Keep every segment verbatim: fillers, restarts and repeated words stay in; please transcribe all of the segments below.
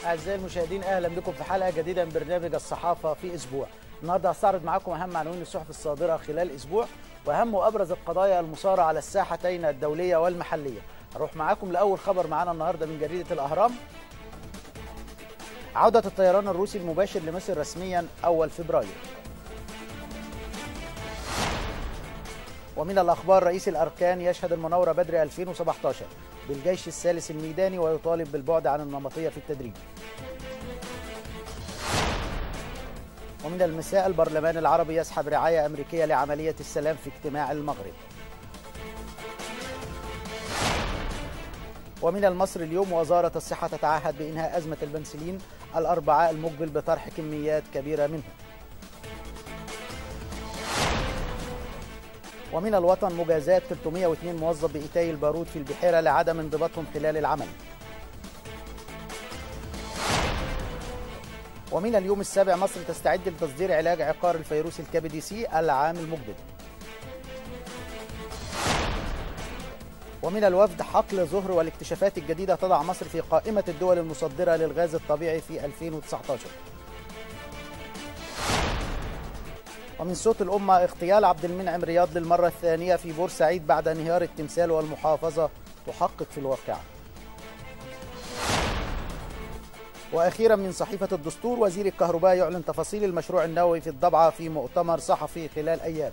أعزائي المشاهدين، أهلا بكم في حلقة جديدة من برنامج الصحافة في أسبوع. النهارده هستعرض معاكم أهم عناوين الصحف الصادرة خلال أسبوع وأهم وأبرز القضايا المثارة على الساحتين الدولية والمحلية. هروح معاكم لأول خبر معانا النهارده من جريدة الأهرام. عودة الطيران الروسي المباشر لمصر رسميا أول فبراير. ومن الأخبار، رئيس الأركان يشهد المناورة بدر ألفين وسبعة عشر بالجيش الثالث الميداني ويطالب بالبعد عن النمطية في التدريب. ومن المساء، البرلمان العربي يسحب رعاية أمريكية لعملية السلام في اجتماع المغرب. ومن المصري اليوم، وزارة الصحة تتعهد بإنهاء أزمة البنسلين الأربعاء المقبل بطرح كميات كبيرة منه. ومن الوطن، مجازات ثلاثمائة واثنين موظف بإيتاي البارود في البحيرة لعدم انضباطهم خلال العمل. ومن اليوم السابع، مصر تستعد لتصدير علاج عقار الفيروس الكبدي سي العام المقبل. ومن الوفد، حقل زهر والاكتشافات الجديدة تضع مصر في قائمة الدول المصدرة للغاز الطبيعي في ألفين وتسعة عشر. ومن صوت الأمة، اغتيال عبد المنعم رياض للمرة الثانية في بورسعيد بعد انهيار التمثال والمحافظة تحقق في الواقعة. وأخيرا من صحيفة الدستور، وزير الكهرباء يعلن تفاصيل المشروع النووي في الضبعة في مؤتمر صحفي خلال أيام.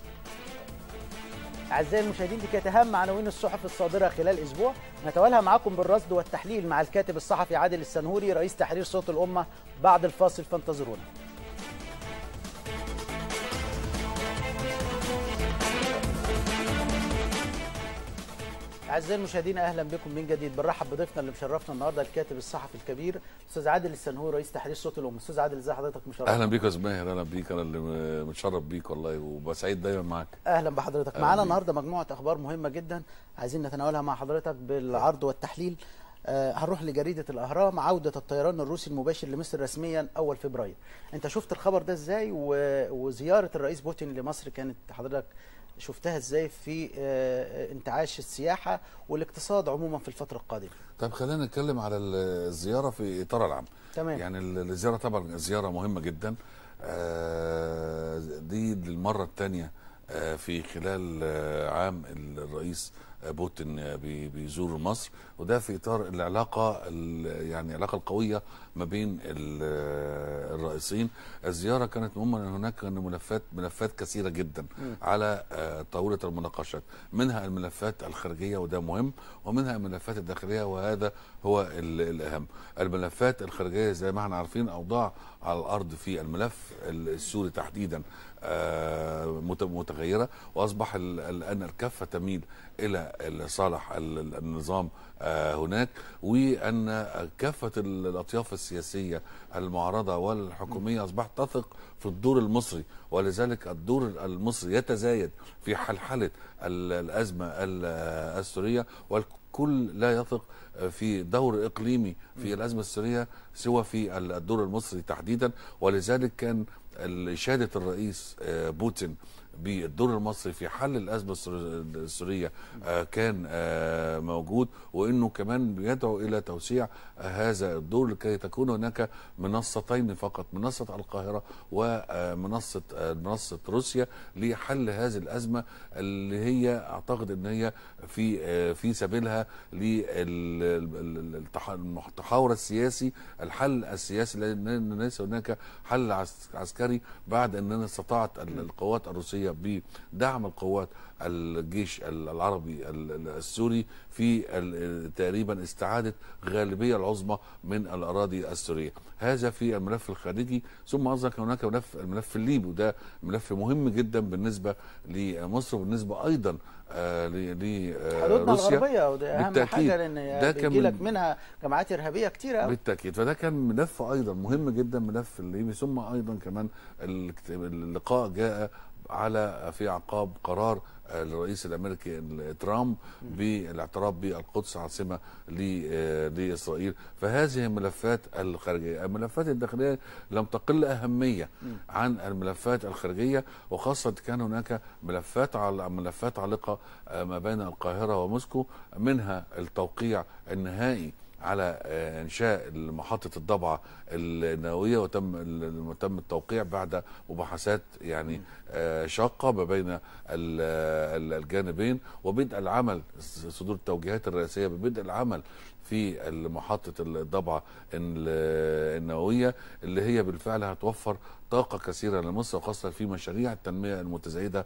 أعزائي المشاهدين، دي كانت أهم عناوين الصحف الصادرة خلال أسبوع. نتوالها معكم بالرصد والتحليل مع الكاتب الصحفي عادل السنهوري رئيس تحرير صوت الأمة بعد الفاصل، فانتظرونا. أعزائي المشاهدين، أهلا بكم من جديد. بنرحب بضيفنا اللي مشرفنا النهارده الكاتب الصحفي الكبير أستاذ عادل السنهوري رئيس تحرير صوت الأمة. أستاذ عادل، إزي حضرتك؟ مشرف. أهلا بيك يا زماهر، أهلا بيك، أنا اللي متشرف بيك والله وبسعيد دايما معاك. أهلا بحضرتك. معانا النهارده مجموعة أخبار مهمة جدا عايزين نتناولها مع حضرتك بالعرض والتحليل. آه هنروح لجريدة الأهرام. عودة الطيران الروسي المباشر لمصر رسميا أول فبراير. أنت شفت الخبر ده إزاي؟ وزيارة الرئيس بوتين لمصر كانت حضرتك شفتها ازاي في انتعاش السياحه والاقتصاد عموما في الفتره القادمه؟ طيب خلينا نتكلم على الزياره في اطارها العام. تمام. يعني الزياره طبعا زياره مهمه جدا، دي للمره الثانيه في خلال عام الرئيس بوتين بيزور مصر، وده في اطار العلاقه يعني العلاقه القويه ما بين الرئيسين. الزياره كانت مهمه لان هناك ملفات ملفات كثيره جدا م. على طاوله المناقشات، منها الملفات الخارجيه وده مهم، ومنها الملفات الداخليه وهذا هو الاهم. الملفات الخارجيه زي ما احنا عارفين اوضاع على الارض في الملف السوري تحديدا متغيره، واصبح الان الكفه تميل الى صالح النظام هناك، وان كافه الاطياف السياسيه المعارضه والحكوميه اصبحت تثق في الدور المصري، ولذلك الدور المصري يتزايد في حلحله الازمه السوريه، والكل لا يثق في دور اقليمي في الازمه السوريه سوى في الدور المصري تحديدا. ولذلك كان اشاده الرئيس بوتين بالدور المصري في حل الازمه السوريه كان موجود، وانه كمان بيدعو الى توسيع هذا الدور لكي تكون هناك منصتين فقط، منصه القاهره ومنصه منصه روسيا لحل هذه الازمه اللي هي اعتقد ان هي في في سبيلها للتحاور السياسي، الحل السياسي، لان ليس هناك حل عسكري بعد ان استطاعت القوات الروسيه بدعم القوات الجيش العربي السوري في تقريبا استعادة غالبية العظمى من الأراضي السورية. هذا في الملف الخارجي. ثم أيضا هناك ملف الملف الليبي، وده ملف مهم جدا بالنسبة لمصر وبالنسبة أيضا لروسيا. حدودنا الغربية، وده أهم حاجة لأن بيجي لك منها جماعات إرهابية كتيرة. بالتأكيد. فده كان ملف أيضا مهم جدا، ملف الليبي. ثم أيضا كمان اللقاء جاء على في اعقاب قرار الرئيس الامريكي ترامب بالاعتراف بالقدس عاصمه لاسرائيل. فهذه الملفات الخارجيه. الملفات الداخليه لم تقل اهميه عن الملفات الخارجيه، وخاصه كان هناك ملفات على ملفات عالقه ما بين القاهره وموسكو، منها التوقيع النهائي على انشاء محطه الضبعه النوويه، وتم تم التوقيع بعد مباحثات يعني شاقه ما بين الجانبين، وبدء العمل، صدور التوجيهات الرئاسيه ببدء العمل في محطه الضبعه النوويه اللي هي بالفعل هتوفر طاقه كثيره لمصر، وخاصه في مشاريع التنميه المتزايده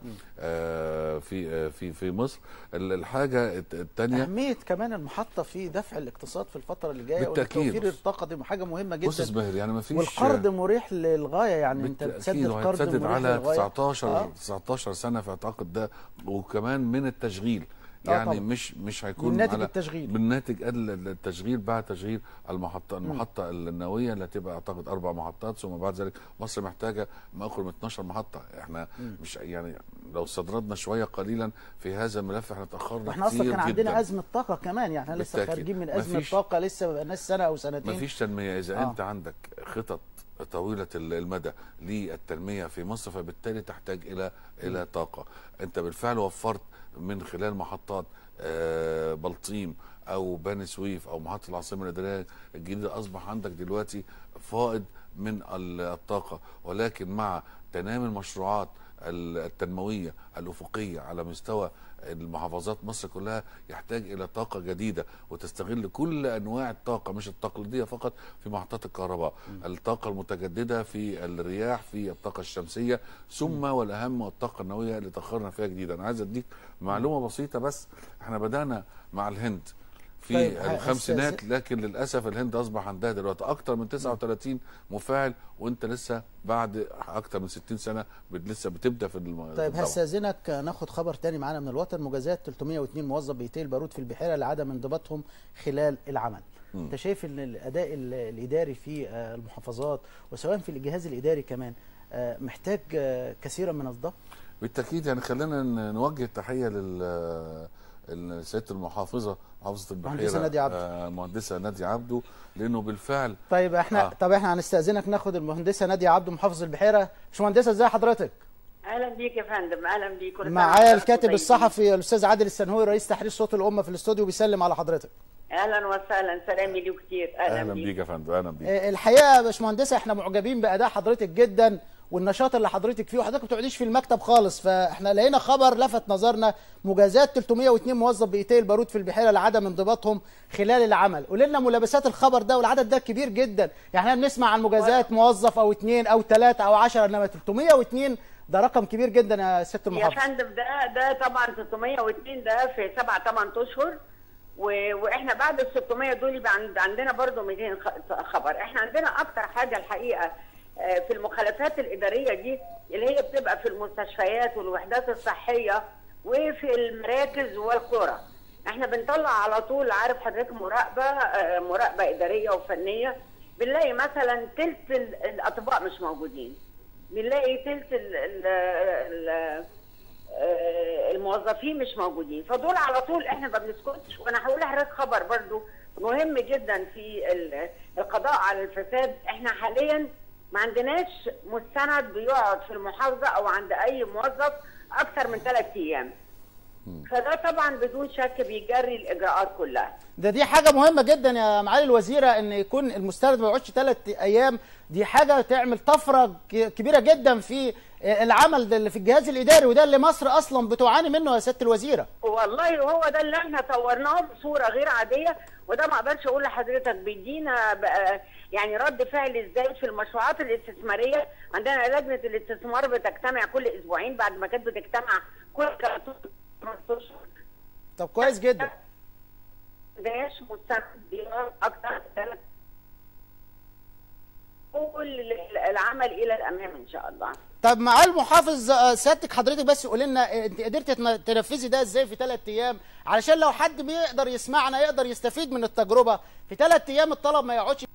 في في في مصر. الحاجه الثانيه اهميه كمان المحطه في دفع الاقتصاد في الفتره اللي جايه، بالتاكيد. وتوفير الطاقه دي حاجه مهمه جدا. بص زبير، يعني ما فيش، والقرض مريح للغايه، يعني انت بتسدد قرض مريح على للغايه. تسعتاشر آه. تسعتاشر سنه في اعتقد ده، وكمان من التشغيل. يعني آه مش مش هيكون من ناتج على التشغيل، من ناتج التشغيل بعد تشغيل المحطه المحطه النوويه اللي هتبقى اعتقد اربع محطات، ثم بعد ذلك مصر محتاجه ما اقرب من اتناشر محطه. احنا مم. مش يعني لو استدردنا شويه قليلا في هذا الملف احنا اتاخرنا احنا كتير اصلا كان عندنا جداً. ازمه طاقه كمان، يعني احنا لسه خارجين من ازمه مفيش طاقه، لسه ما بقالناش سنه او سنتين. مفيش تنميه اذا آه. انت عندك خطط طويله المدى للتنميه في مصر، فبالتالي تحتاج الى الى طاقه. انت بالفعل وفرت من خلال محطات آه بلطيم او بني سويف او محطه العاصمه الاداريه الجديده، اصبح عندك دلوقتي فائض من الطاقه، ولكن مع تنامي المشروعات التنمويه الافقيه على مستوى المحافظات مصر كلها يحتاج الى طاقه جديده وتستغل كل انواع الطاقه، مش التقليديه فقط في محطات الكهرباء، م. الطاقه المتجدده في الرياح، في الطاقه الشمسيه، ثم م. والاهم الطاقه النوويه اللي تاخرنا فيها جديدا. انا عايز اديك معلومه بسيطه بس. احنا بدانا مع الهند في طيب الخمسينات، لكن للاسف الهند اصبح عندها دلوقتي اكثر من تسعة وتلاتين مفاعل، وانت لسه بعد اكثر من ستين سنه لسه بتبدا في الم... طيب هستاذنك ناخد خبر تاني معانا من الوطن. مجازات تلتمية واتنين موظف بيتي البارود في البحيره لعدم انضباطهم خلال العمل. م. انت شايف ان الاداء الاداري في المحافظات وسواء في الجهاز الاداري كمان محتاج كثيرا من الضبط؟ بالتاكيد. يعني خلينا نوجه التحيه لل سياده المحافظه محافظه البحيره مهندسه ناديه عبده آه مهندسه ناديه عبده، لانه بالفعل طيب احنا آه. طب احنا هنستاذنك ناخد المهندسه ناديه عبده محافظ البحيره. باشمهندسه ازي حضرتك؟ اهلا بيك يا فندم. اهلا بيك. معايا الكاتب الصحفي الاستاذ عادل السنهوي رئيس تحرير صوت الامه في الاستوديو بيسلم على حضرتك. اهلا وسهلا، سلامي ليه كتير. اهلا, أهلا بيك يا فندم. اهلا بيك. الحقيقه يا باشمهندسه احنا معجبين باداء حضرتك جدا والنشاط اللي حضرتك فيه، وحضرتك ما بتقعديش في المكتب خالص، فاحنا لقينا خبر لفت نظرنا، مجازات تلتمية واتنين موظف بايتي البارود في البحيره لعدم انضباطهم خلال العمل. قول لنا ملابسات الخبر ده، والعدد ده كبير جدا، يعني احنا بنسمع عن مجازات موظف او اثنين او ثلاثه او عشرة، انما تلتمية واتنين ده رقم كبير جدا يا ست المحافظ. يا فندم ده ده طبعا ستمية واتنين ده في سبعة ثمانية اشهر، واحنا بعد ال ستمية دول يبقى عندنا برضه ميتين خبر. احنا عندنا اكتر حاجه الحقيقه في المخالفات الاداريه دي اللي هي بتبقى في المستشفيات والوحدات الصحيه وفي المراكز والقرى. احنا بنطلع على طول، عارف حضرتك، مراقبه مراقبه اداريه وفنيه. بنلاقي مثلا ثلث الاطباء مش موجودين، بنلاقي ثلث الموظفين مش موجودين، فدول على طول احنا ما بنسكتش. وانا هقول لحضرتك خبر برضو مهم جدا في القضاء على الفساد. احنا حاليا ما عندناش مستند بيقعد في المحافظه او عند اي موظف اكثر من ثلاث ايام، فده طبعا بدون شك بيجري الاجراءات كلها. ده دي حاجه مهمه جدا يا معالي الوزيره، ان يكون المستند ما يقعدش ثلاث ايام، دي حاجه تعمل طفره كبيره جدا في العمل ده اللي في الجهاز الاداري، وده اللي مصر اصلا بتعاني منه يا سياده الوزيره. والله هو ده اللي احنا طورناه بصوره غير عاديه، وده ما اقدرش اقول لحضرتك بيدينا بقى يعني رد فعل ازاي في المشروعات الاستثماريه. عندنا لجنه الاستثمار بتجتمع كل اسبوعين بعد ما كانت بتجتمع كل خمس اشهر. طب كويس جدا. مش مستند اكتر ثلاث كل العمل الى الامام ان شاء الله. طب مع المحافظ سيادتك حضرتك بس قولي لنا انت قدرتي تنفذي ده ازاي في ثلاث ايام، علشان لو حد بيقدر يسمعنا يقدر يستفيد من التجربه. في ثلاث ايام الطلب ما يقعدش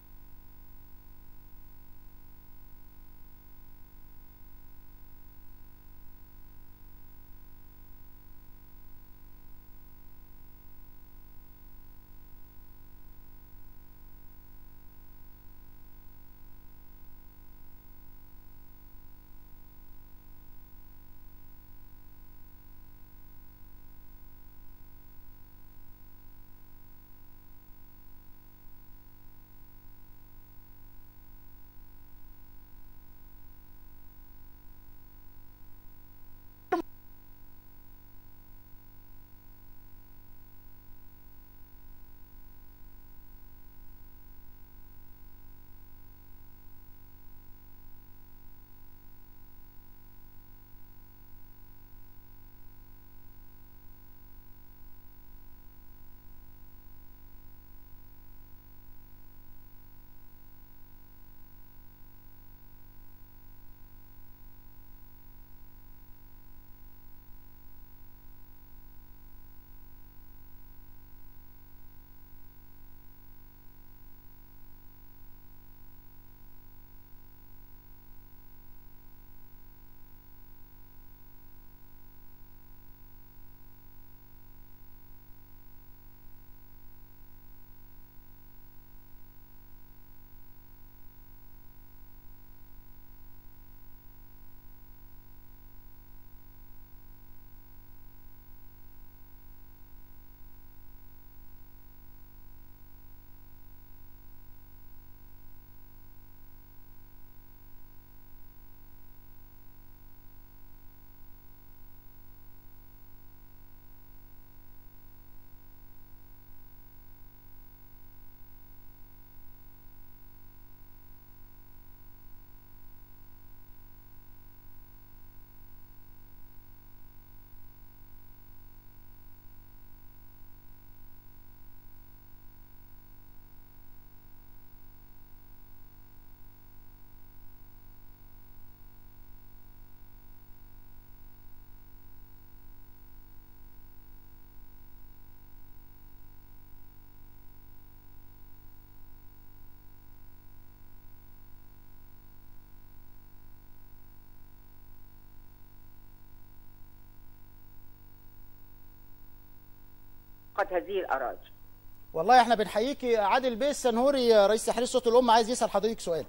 فقط هذه الاراضي. والله احنا بنحييكي. عادل بيه السنهوري رئيس تحرير صوت الامه عايز يسال حضرتك سؤال.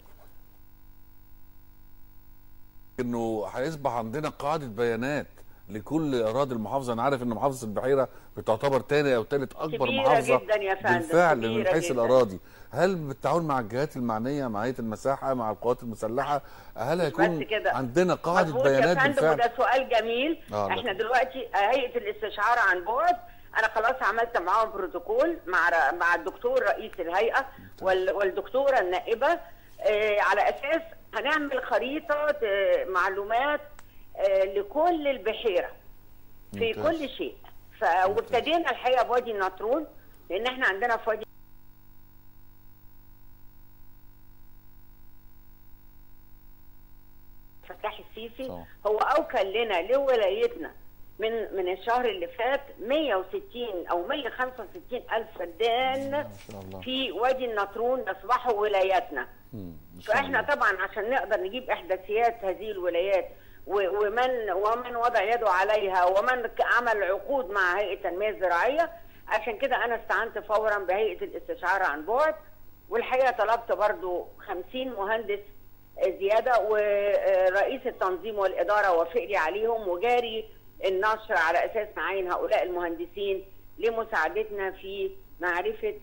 انه هيصبح عندنا قاعده بيانات لكل اراضي المحافظه. انا عارف ان محافظه البحيره بتعتبر تاني او ثالث اكبر كبيرة محافظه جدا يا فندم، بالفعل من كبيرة حيث جدا. الاراضي. هل بالتعاون مع الجهات المعنيه مع هيئه المساحه مع القوات المسلحه هل هيكون عندنا قاعده مظبوط بيانات يا فندم، بالفعل؟ وده سؤال جميل. آه احنا دلوقتي هيئه الاستشعار عن بعد، انا خلاص عملت معاهم بروتوكول مع مع الدكتور رئيس الهيئه وال- والدكتوره النائبه، اه على اساس هنعمل خريطه اه معلومات اه لكل البحيره في ممتاز. كل شيء. ف... وابتدينا الحقيقه بوادي النطرون، لان احنا عندنا في وادي فتح السيسي صح. هو اوكل لنا لولايتنا من من الشهر اللي فات مية وستين او مية وخمسة وستين الف فدان ما شاء الله. في وادي النطرون يصبحوا ولاياتنا. مم. ما شاء فاحنا الله. طبعا عشان نقدر نجيب احداثيات هذه الولايات و- ومن ومن وضع يده عليها ومن ك- عمل عقود مع هيئه التنميه الزراعيه، عشان كده انا استعنت فورا بهيئه الاستشعار عن بعد. والحقيقه طلبت برضو خمسين مهندس زياده، ورئيس التنظيم والاداره وافق لي عليهم، وجاري النشر على اساس نعين هؤلاء المهندسين لمساعدتنا في معرفه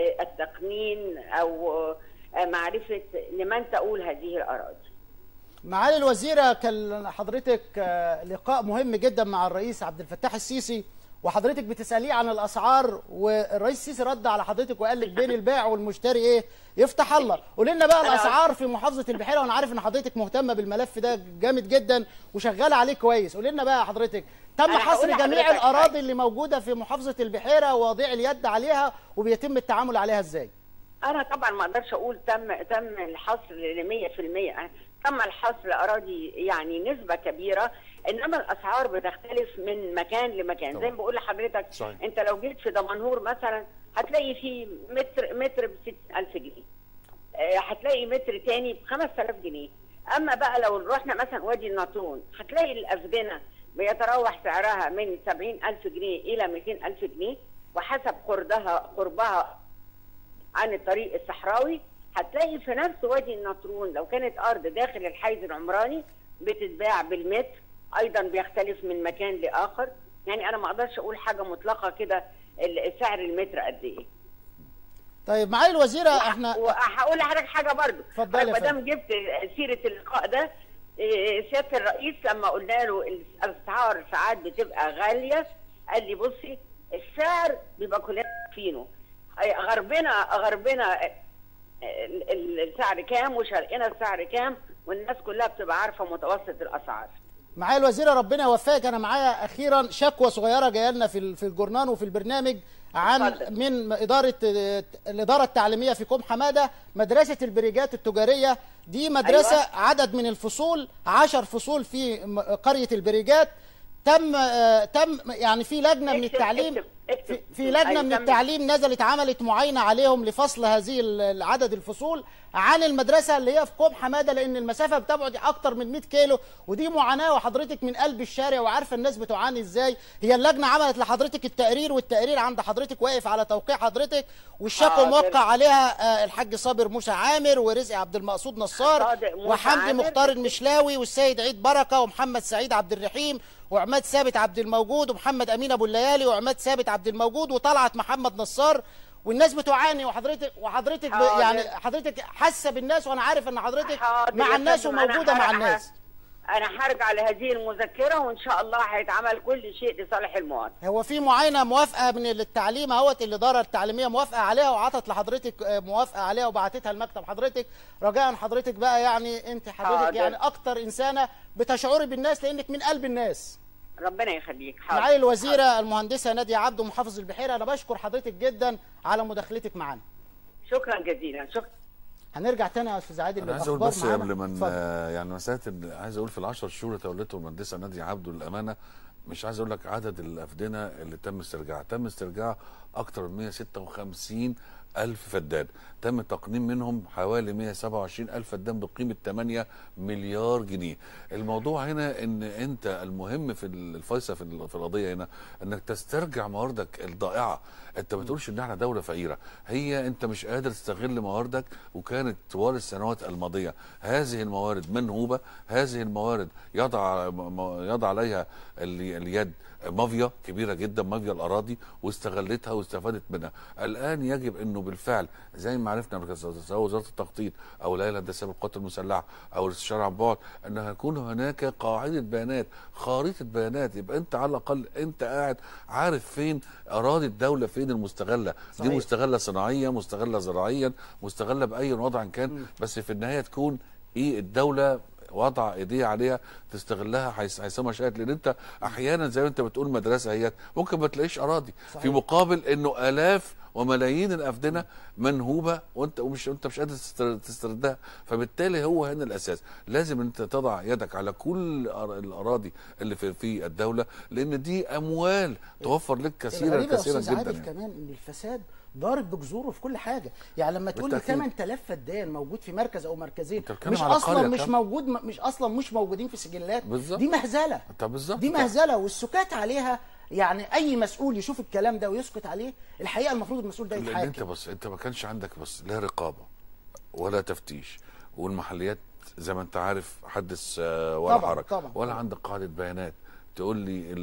التقنين او معرفه لمن تؤول هذه الاراضي. معالي الوزيره، كان حضرتك آه، لقاء مهم جدا مع الرئيس عبد الفتاح السيسي، وحضرتك بتساليه عن الاسعار، والرئيس السيسي رد على حضرتك وقال لك بين البائع والمشتري ايه؟ يفتح الله. قول لنا بقى الاسعار في محافظه البحيره، وانا عارف ان حضرتك مهتمه بالملف ده جامد جدا وشغاله عليه كويس. قول لنا بقى حضرتك، تم حصر جميع الاراضي اللي موجوده في محافظه البحيره ووضيع اليد عليها وبيتم التعامل عليها ازاي؟ انا طبعا ما اقدرش اقول تم تم الحصر ل مية في المية، تم الحصر اراضي يعني نسبه كبيره، انما الاسعار بتختلف من مكان لمكان. طبعا. زي ما بقول لحضرتك، صحيح. انت لو جيت في دمنهور مثلا هتلاقي في متر متر ب ستين الف جنيه، آه، هتلاقي متر تاني ب خمسة آلاف جنيه. اما بقى لو رحنا مثلا وادي النطرون هتلاقي الافدنه بيتراوح سعرها من سبعين الف جنيه الى مئتين الف جنيه، وحسب قربها قربها عن الطريق الصحراوي. هتلاقي في نفس وادي النطرون لو كانت ارض داخل الحيز العمراني بتتباع بالمتر، ايضا بيختلف من مكان لاخر. يعني انا ما اقدرش اقول حاجه مطلقه كده سعر المتر قد ايه. طيب معالي الوزيره، احنا وهقول لحضرتك حاجه برضو، اتفضلي. ما دام جبت سيره اللقاء ده، إيه، سياده الرئيس لما قلنا له الاسعار ساعات بتبقى غاليه، قال لي بصي السعر بيبقى كلنا عارفينه، غربنا غربنا ال- ال- السعر كام وشرقنا السعر كام، والناس كلها بتبقى عارفه متوسط الاسعار. معالي الوزيره ربنا يوفقك. انا معايا اخيرا شكوى صغيره جايه لنا في في الجورنان وفي البرنامج عن اتفضل. من اداره الاداره التعليميه في كوم حماده، مدرسه البريجات التجاريه. دي مدرسه أيوة. عدد من الفصول عشر فصول في م- قريه البريجات. تم آه، تم يعني في لجنه من اكتب- التعليم اكتب- اكتب. في, في لجنه أيوة، من كمل. التعليم نزلت عملت معاينه عليهم لفصل هذه ال- العدد الفصول عن المدرسه اللي هي في كوم حماده، لان المسافه بتبعد اكتر من مئة كيلو، ودي معاناه وحضرتك من قلب الشارع وعارفه الناس بتعاني ازاي. هي اللجنه عملت لحضرتك التقرير، والتقرير عند حضرتك واقف على توقيع حضرتك، والشكوى حاضر. موقع عليها آه، الحاج صابر موسى عامر ورزق عبد المقصود نصار صادق موسى وحمدي عامر. مختار المشلاوي والسيد عيد بركه ومحمد سعيد عبد الرحيم وعماد ثابت عبد الموجود ومحمد امين ابو الليالي وعماد ثابت عبد الموجود وطلعت محمد نصار. والناس بتعاني، وحضرتك وحضرتك ب- حاضر. يعني حضرتك حاسه بالناس، وانا عارف ان حضرتك حاضر مع يا الناس فندم. أنا وموجوده مع هر- الناس. انا هرجع لهذه المذكره وان شاء الله هيتعمل كل شيء لصالح المواطن. هو في معاينه موافقه من التعليم اهوت، الاداره التعليميه موافقه عليها وعطت لحضرتك آه، موافقه عليها وبعتتها لمكتب حضرتك. رجاء حضرتك بقى، يعني انت حضرتك حاضر. يعني اكتر انسانه بتشعري بالناس لانك من قلب الناس. ربنا يخليك. حاضر. معالي الوزيره المهندسه ناديه عبده محافظ البحيره، انا بشكر حضرتك جدا على مداخلتك معانا. شكرا جزيلا. شكرا. هنرجع تاني يا استاذ عادل انا عايز اقول للاخبار بس معانا. قبل ما ن- اتفضل. يعني مساله ال- عايز اقول في العشر شهور اللي تولته المهندسه ناديه عبده للامانه، مش عايز اقول لك عدد الافدنه اللي تم استرجاعها، تم استرجاع اكثر من مئة وستة وخمسين ألف فدان، تم تقنين منهم حوالي مئة وسبعة وعشرين ألف فدان بقيمة ثمانية مليار جنيه. الموضوع هنا ان انت المهم في الفيصل في القضيه هنا انك تسترجع مواردك الضائعه. انت ما تقولش ان احنا دوله فقيره، هي انت مش قادر تستغل مواردك، وكانت طوال السنوات الماضيه هذه الموارد منهوبه، هذه الموارد يضع يضع عليها اليد مافيا كبيره جدا، مافيا الاراضي، واستغلتها واستفادت منها. الان يجب انه بالفعل زي ما عرفنا سواء وزاره التخطيط او الهيئه الهندسيه بالقوات المسلحه او الاستشاره عن بعد ان هيكون هناك قاعده بيانات، خريطه بيانات، يبقى انت على الاقل انت قاعد عارف فين اراضي الدوله، فين المستغله. صحيح. دي مستغله صناعيه، مستغله زراعيا، مستغله باي وضع كان، م. بس في النهايه تكون ايه الدوله وضع ايديها عليها تستغلها حيثما شاءت. لان انت احيانا زي ما انت بتقول مدرسه هي ممكن ما تلاقيش اراضي. صحيح. في مقابل انه الاف وملايين الافدنه منهوبه وانت ومش انت مش قادر تستردها. فبالتالي هو هنا الاساس، لازم انت تضع يدك على كل الاراضي اللي في, في الدوله، لان دي اموال توفر لك كثيرا كثيرا جدا. يعني كمان ان الفساد ضارب بجذوره في كل حاجه. يعني لما تقول لي ثمانية آلاف فدان موجود في مركز او مركزين مش اصلا مش موجود مش اصلا مش موجودين في سجلات، بالزبط. دي مهزله. بالظبط، دي مهزله، والسكات عليها يعني اي مسؤول يشوف الكلام ده ويسكت عليه، الحقيقه المفروض المسؤول ده يتحاكم. انت بس انت ما كانش عندك بس لا رقابه ولا تفتيش، والمحليات زي ما انت عارف حدث ولا حرج، ولا عندك قاعده بيانات تقول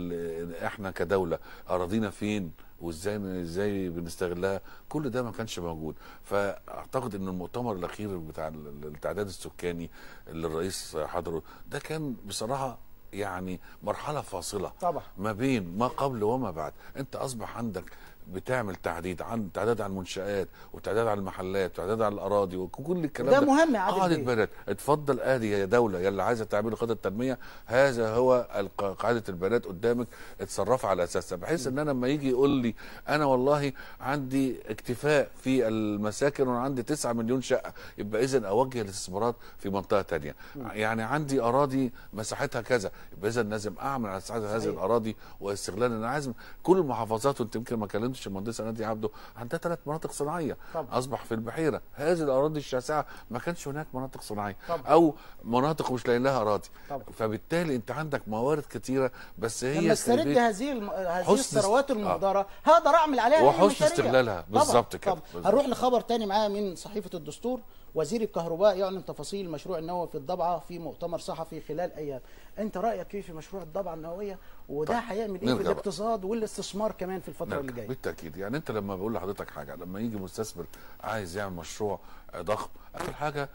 لي احنا كدوله اراضينا فين وازاي ازاي بنستغلها. كل ده ما كانش موجود. فاعتقد ان المؤتمر الاخير بتاع التعداد السكاني اللي الرئيس حضره ده كان بصراحه يعني مرحله فاصله طبعا ما بين ما قبل وما بعد. انت اصبح عندك بتعمل تعديد عن تعداد على المنشآت وتعداد على المحلات وتعداد على الاراضي وكل الكلام ده, ده مهم. قاعده بيانات. اتفضل ادي يا دوله يا اللي عايزه تعملي خطه تنميه، هذا هو قاعده البيانات قدامك، اتصرفي على اساسها، بحيث ان انا لما يجي يقول لي انا والله عندي اكتفاء في المساكن وانا عندي تسعة مليون شقه، يبقى اذا اوجه الاستثمارات في منطقه ثانيه. يعني عندي اراضي مساحتها كذا، يبقى اذا لازم اعمل على اساس هذه الاراضي واستغلال. انا عايز كل المحافظات، وانت يمكن ما كلمتش المهندسه ناديه عبده، عندها ثلاث مناطق صناعيه. طبعا. اصبح في البحيره هذه الاراضي الشاسعه ما كانش هناك مناطق صناعيه. طبعا. او مناطق مش لاقيين لها اراضي. طبعا. فبالتالي انت عندك موارد كثيره، بس هي لما استرد هذه الم... هذه الثروات المهدره آه. هقدر اعمل عليها وحسن استغلالها. بالظبط كده. هنروح لخبر ثاني معايا من صحيفه الدستور. وزير الكهرباء يعلن تفاصيل المشروع النووي في الضبعه في مؤتمر صحفي خلال ايام. انت رايك ايه في مشروع الضبعه النوويه، وده هيعمل ايه في الاقتصاد والاستثمار كمان في الفتره اللي جايه؟ بالتاكيد. يعني انت لما بقول لحضرتك حاجه، لما يجي مستثمر عايز يعمل مشروع ضخم، اول حاجه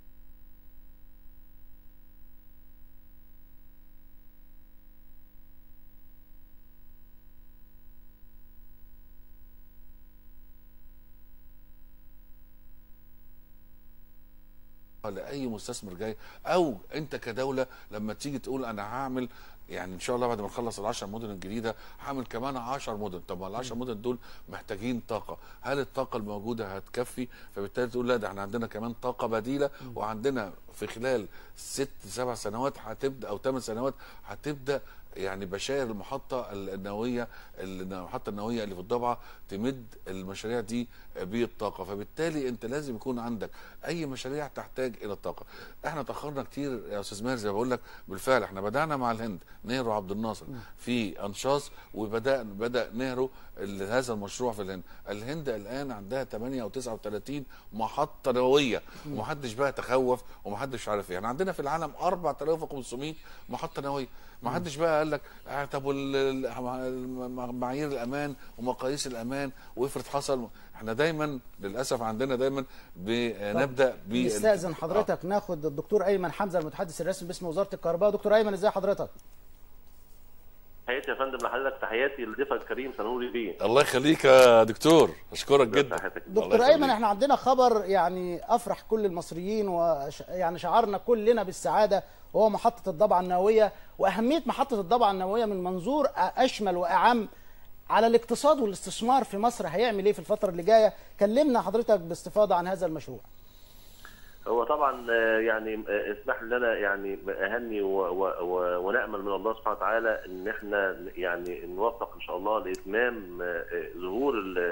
لاي مستثمر جاي، او انت كدوله لما تيجي تقول انا هعمل يعني ان شاء الله بعد ما نخلص العشر مدن الجديده هعمل كمان عشر مدن. طب ما العشر مدن دول محتاجين طاقه، هل الطاقه الموجوده هتكفي؟ فبالتالي تقول لا ده احنا عندنا كمان طاقه بديله، وعندنا في خلال ست سبع سنوات هتبدا او ثمان سنوات هتبدا يعني بشاير المحطه النوويه المحطه النوويه اللي في الضبعه تمد المشاريع دي بالطاقه. فبالتالي انت لازم يكون عندك اي مشاريع تحتاج الى الطاقه. احنا تاخرنا كتير يا استاذ ماهر، زي ما بقول لك بالفعل احنا بدانا مع الهند نهرو عبد الناصر في انشاص، وبدا بدا نهرو هذا المشروع في الهند. الهند الان عندها ثمانية او تسعة وثلاثين محطه نوويه، ومحدش بقى تخوف ومحدش عارف ايه. يعني عندنا في العالم أربعة آلاف وخمسمائة محطه نوويه، ما حدش بقى قال لك آه طب معايير الامان ومقاييس الامان وافرض حصل. احنا دايما للاسف عندنا دايما بنبدا ب نستاذن حضرتك آه. ناخد الدكتور ايمن حمزه المتحدث الرسمي باسم وزاره الكهرباء. دكتور ايمن ازي حضرتك؟ تحياتي يا فندم لحضرتك، تحياتي لضيفك الكريم سنوري بيه. الله يخليك يا دكتور، اشكرك جدا. دكتور ايمن احنا عندنا خبر يعني افرح كل المصريين ويعني شعرنا كلنا بالسعاده، وهو محطه الضبعه النوويه، واهميه محطه الضبعه النوويه من منظور اشمل واعم على الاقتصاد والاستثمار في مصر هيعمل ايه في الفتره اللي جايه. كلمنا حضرتك باستفاضه عن هذا المشروع. هو طبعا يعني اسمح لي انا يعني اهني ونامل من الله سبحانه وتعالى ان احنا يعني نوفق ان شاء الله لاتمام ظهور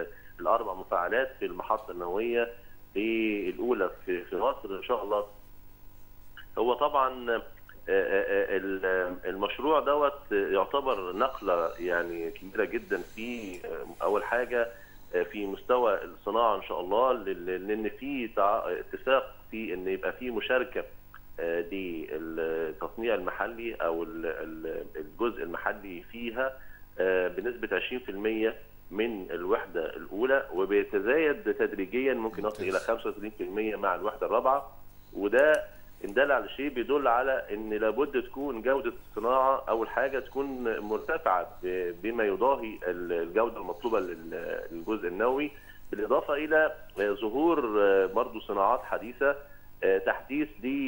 الاربع مفاعلات في المحطه النوويه في الاولى في في مصر ان شاء الله. هو طبعا المشروع دوت يعتبر نقله يعني كبيره جدا في اول حاجه في مستوى الصناعه ان شاء الله، لان في اتفاق في ان يبقى في مشاركه للتصنيع المحلي او الجزء المحلي فيها بنسبه عشرين في المية من الوحده الاولى، وبيتزايد تدريجيا ممكن يصل الى خمسة وثلاثين في المية مع الوحده الرابعه. وده ان دل على شيء بيدل على ان لابد تكون جوده الصناعه اول حاجه تكون مرتفعه بما يضاهي الجوده المطلوبه للجزء النووي، بالاضافه الى ظهور برضه صناعات حديثه، تحديث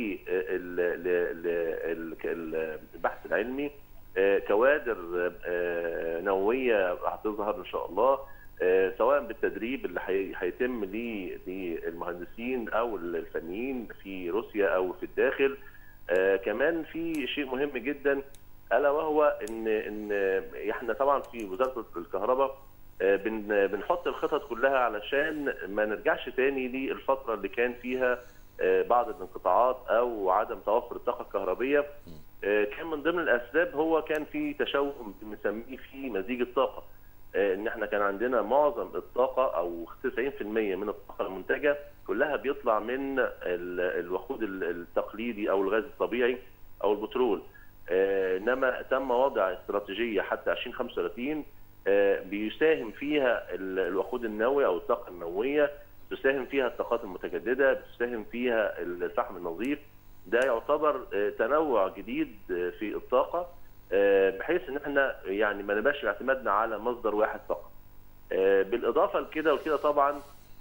للبحث العلمي، كوادر نوويه هتظهر ان شاء الله، سواء بالتدريب اللي هيتم للمهندسين او الفنيين في روسيا او في الداخل. كمان في شيء مهم جدا الا وهو ان ان احنا طبعا في وزاره الكهرباء بنحط الخطط كلها علشان ما نرجعش تاني للفتره اللي كان فيها بعض الانقطاعات او عدم توفر الطاقه الكهربيه. كان من ضمن الاسباب هو كان في تشوه بنسميه في مزيج الطاقه، ان احنا كان عندنا معظم الطاقه او تسعين في المية من الطاقه المنتجه كلها بيطلع من الوقود التقليدي او الغاز الطبيعي او البترول، انما تم وضع استراتيجيه حتى ألفين وخمسة وثلاثين بيساهم فيها الوقود النووي او الطاقه النوويه، تساهم فيها الطاقات المتجدده، بتساهم فيها الفحم النظيف. ده يعتبر تنوع جديد في الطاقه، بحيث ان احنا يعني ما نبقاش اعتمادنا على مصدر واحد فقط. بالاضافه لكده وكده طبعا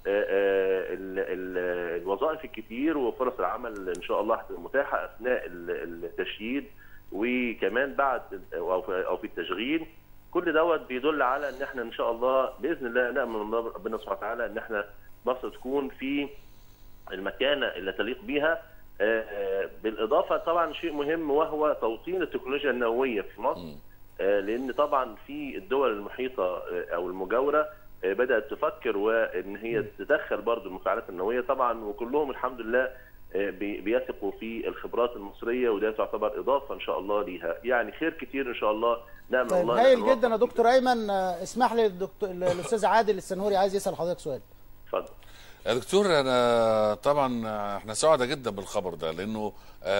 الوظائف الكتير وفرص العمل ان شاء الله هتبقى متاحه اثناء التشييد وكمان بعد او في التشغيل. كل دوت بيدل على ان احنا ان شاء الله باذن الله نامل من ربنا سبحانه وتعالى ان احنا مصر تكون في المكانه اللي تليق بيها. بالاضافه طبعا شيء مهم وهو توطين التكنولوجيا النوويه في مصر، لان طبعا في الدول المحيطه او المجاوره بدات تفكر وان هي تدخل برضو المفاعلات النوويه طبعا، وكلهم الحمد لله بيثقوا في الخبرات المصريه، وده تعتبر اضافه ان شاء الله ليها، يعني خير كتير ان شاء الله نعمل. طيب الله هايل جدا يا دكتور ايمن. اسمح لي الدكتور الاستاذ عادل السنهوري عايز يسال حضرتك سؤال. اتفضل يا دكتور. انا طبعا احنا سعداء جدا بالخبر ده، لانه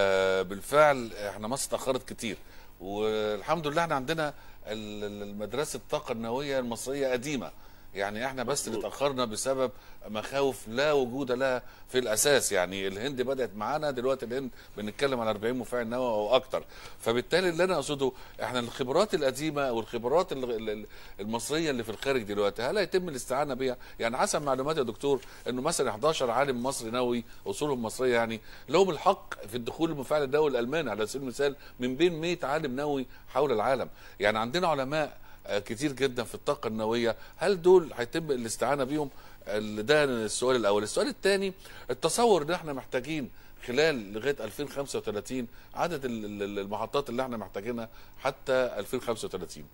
بالفعل احنا مصر اتاخرت كتير، والحمد لله احنا عندنا المدرسه الطاقه النوويه المصريه قديمه، يعني احنا بس اللي اتاخرنا بسبب مخاوف لا وجود لها في الاساس. يعني الهند بدات معانا، دلوقتي الهند بنتكلم على أربعين مفاعل نووي او اكتر. فبالتالي اللي انا اقصده احنا الخبرات القديمه والخبرات المصريه اللي في الخارج دلوقتي هل هيتم الاستعانه بيها؟ يعني حسب معلوماتي يا دكتور انه مثلا إحدى عشر عالم مصري نووي اصولهم مصريه يعني لهم الحق في الدخول المفاعل النووي الالماني على سبيل المثال من بين مئة عالم نووي حول العالم. يعني عندنا علماء كتير جدا في الطاقه النوويه، هل دول هيتم الاستعانه بيهم؟ ده السؤال الاول. السؤال الثاني، التصور ان احنا محتاجين خلال لغايه ألفين وخمسة وثلاثين عدد المحطات اللي احنا محتاجينها حتى ألفين وخمسة وثلاثين.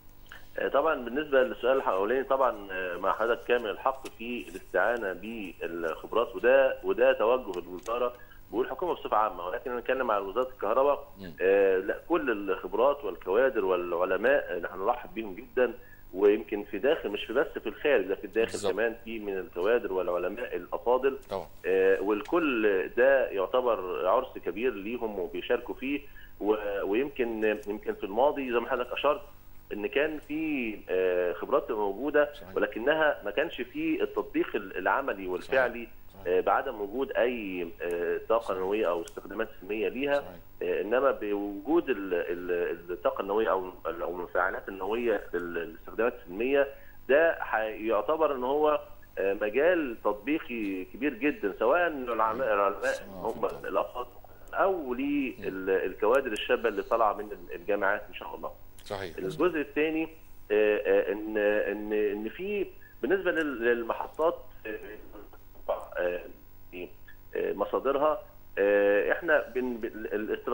طبعا بالنسبه للسؤال الاولاني طبعا مع حضرتك كامل الحق في الاستعانه بالخبرات، وده وده توجه الوزاره والحكومه بصفه عامه، ولكن انا بتكلم على وزاره الكهرباء. آه لا كل الخبرات والكوادر والعلماء نحن نرحب بهم جدا، ويمكن في داخل مش في بس في الخارج، ده في الداخل بالزبط. كمان في من الكوادر والعلماء الافاضل آه والكل ده يعتبر عرس كبير ليهم وبيشاركوا فيه. ويمكن يمكن في الماضي زي ما حضرتك اشرت ان كان في آه خبرات موجوده، ولكنها ما كانش في التطبيق العملي والفعلي صحيح. بعدم وجود اي طاقه نوويه او استخدامات سلميه ليها. انما بوجود الطاقه النوويه او المفاعلات النوويه للاستخدامات السلميه، ده يعتبر ان هو مجال تطبيقي كبير جدا، سواء العلماء هم الافاضل او للكوادر الشابه اللي طالعه من الجامعات ان شاء الله. صحيح. الجزء الثاني ان ان ان في بالنسبه للمحطات مصادرها، احنا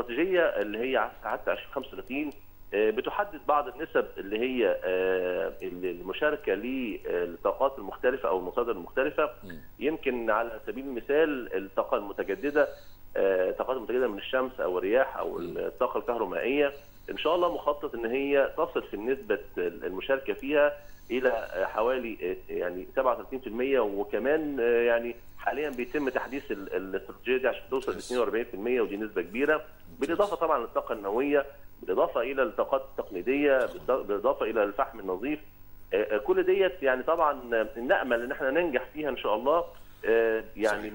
الاستراتيجيه اللي هي حتى ألفين وخمسة وثلاثين بتحدد بعض النسب اللي هي المشاركه للطاقات المختلفه او المصادر المختلفه. يمكن على سبيل المثال الطاقه المتجدده، الطاقات المتجدده من الشمس او الرياح او الطاقه الكهرومائيه، ان شاء الله مخطط ان هي تصل في نسبه المشاركه فيها الى حوالي يعني سبعة وثلاثين بالمئة، وكمان يعني حاليا بيتم تحديث الاستراتيجيه دي عشان توصل ل اثنين وأربعين بالمئة، ودي نسبه كبيره، بالاضافه طبعا للطاقه النوويه، بالاضافه الى الطاقات التقليديه، بالاضافه الى الفحم النظيف. كل ديت يعني طبعا نامل ان احنا ننجح فيها ان شاء الله، يعني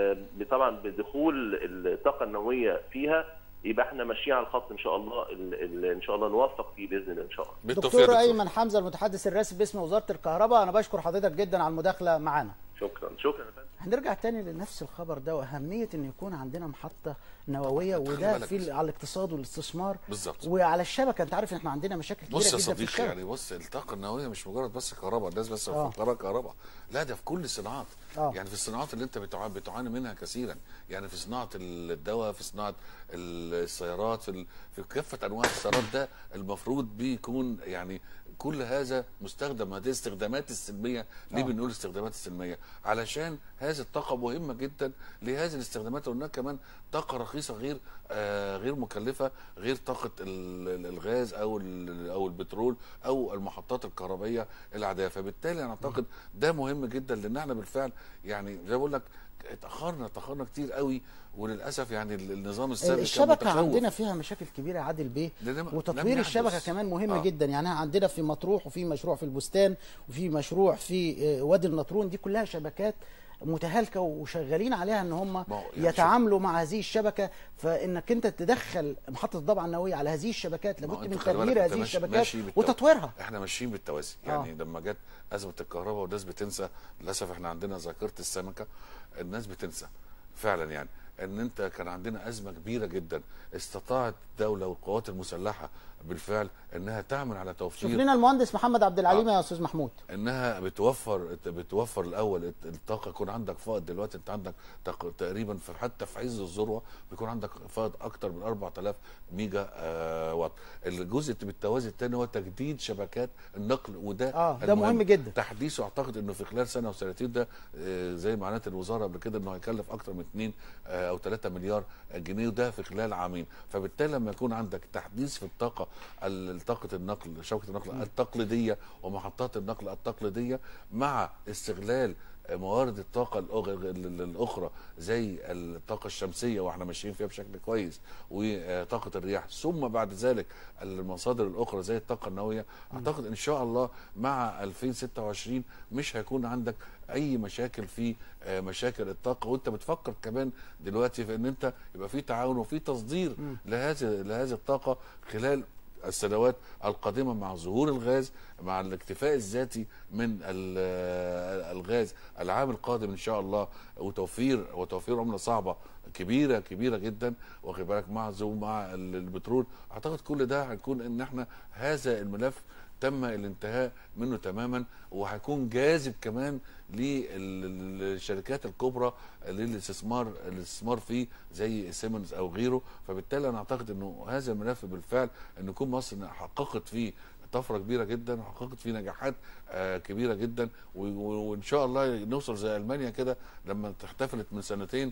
طبعا بدخول الطاقه النوويه فيها يبقى احنا ماشيين على الخط ان شاء الله، اللي ان شاء الله نوفق فيه باذن الله ان شاء الله. دكتور ايمن حمزه المتحدث الرسمي باسم وزاره الكهرباء، انا بشكر حضرتك جدا على المداخله معانا. شكرا شكرا يا فندم. هنرجع تاني لنفس الخبر ده واهميه ان يكون عندنا محطه نوويه، وده في على الاقتصاد والاستثمار بالظبط، وعلى الشبكه. انت عارف ان احنا عندنا مشاكل كبيره جدا في الشبكه. بص يا صديقي، يعني بص الطاقه النوويه مش مجرد بس كهرباء، الناس بس مفكره كهرباء، لا ده في كل الصناعات. آه. يعني في الصناعات اللي انت بتعاني منها كثيرا، يعني في صناعه الدواء، في صناعه السيارات، في في كافه انواع السيارات، ده المفروض بيكون يعني كل هذا مستخدم. هذه الاستخدامات السلميه، ليه آه. بنقول الاستخدامات السلميه؟ علشان هذه الطاقه مهمه جدا لهذه الاستخدامات، وهناك كمان طاقه رخيصه غير آه غير مكلفه، غير طاقه الغاز او او البترول او المحطات الكهربائيه العاديه. فبالتالي انا اعتقد ده مهم جدا، لان احنا بالفعل يعني زي ما بقول لك اتاخرنا اتاخرنا كتير قوي، وللاسف يعني النظام السابق الشبكه عندنا فيها مشاكل كبيره عادل بيه، وتطوير الشبكه كمان مهم آه. جدا. يعني عندنا في مطروح، وفي مشروع في البستان، وفي مشروع في وادي النطرون، دي كلها شبكات متهالكه وشغالين عليها ان هم يعني يتعاملوا مع هذه الشبكه. فانك انت تدخل محطه الضبعه النوويه على هذه الشبكات، لابد من تغيير هذه الشبكات وتطويرها. احنا ماشيين بالتوازي، يعني آه. لما جت ازمه الكهرباء والناس بتنسى، للاسف احنا عندنا ذاكره السمكه، الناس بتنسى فعلا يعني ان انت كان عندنا ازمه كبيره جدا، استطاعت الدوله والقوات المسلحه بالفعل انها تعمل على توفير. شوف لنا المهندس محمد عبد العليم آه. يا استاذ محمود، انها بتوفر بتوفر الاول الطاقه، يكون عندك فائض. دلوقتي انت عندك تقريبا في حتى في عز الذروه بيكون عندك فائض اكتر من أربعة آلاف ميجا آه واط. الجزء بالتوازي الثاني هو تجديد شبكات النقل، وده اه ده مهم جدا تحديثه. اعتقد انه في خلال سنه وسنتين ده آه زي ما اعلنت الوزاره قبل كده انه هيكلف اكتر من اثنين آه او ثلاثة مليار جنيه، وده في خلال عامين. فبالتالي لما يكون عندك تحديث في الطاقه، طاقه النقل، شبكه النقل التقليديه ومحطات النقل التقليديه، مع استغلال موارد الطاقه الاخرى زي الطاقه الشمسيه واحنا ماشيين فيها بشكل كويس، وطاقه الرياح، ثم بعد ذلك المصادر الاخرى زي الطاقه النوويه، اعتقد ان شاء الله مع ألفين وستة وعشرين مش هيكون عندك اي مشاكل في مشاكل الطاقه. وانت بتفكر كمان دلوقتي في ان انت يبقى في تعاون وفي تصدير لهذه لهذه الطاقه خلال السنوات القادمه، مع ظهور الغاز، مع الاكتفاء الذاتي من الغاز العام القادم ان شاء الله، وتوفير وتوفير عمله صعبه كبيره كبيره جدا، واخد بالك، مع مع البترول. اعتقد كل ده هيكون ان احنا هذا الملف تم الانتهاء منه تماما، وهيكون جاذب كمان للشركات الكبرى للاستثمار الاستثمار فيه زي سيمنز او غيره. فبالتالي انا اعتقد انه هذا الملف بالفعل ان يكون مصر حققت فيه طفره كبيره جدا، وحققت فيه نجاحات آه كبيره جدا، وان شاء الله نوصل زي المانيا كده لما احتفلت من سنتين